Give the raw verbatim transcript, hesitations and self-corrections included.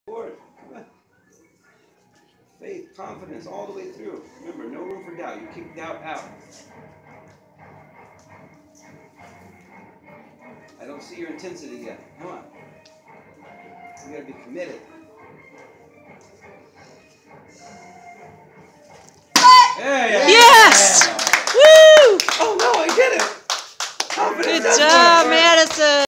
Forward. Come on. Faith, confidence all the way through. Remember, no room for doubt. You kick doubt out. I don't see your intensity yet. Come on. You gotta be committed. Hey, yes! Yeah. Woo! Oh no, I did it! Confidence. Good job.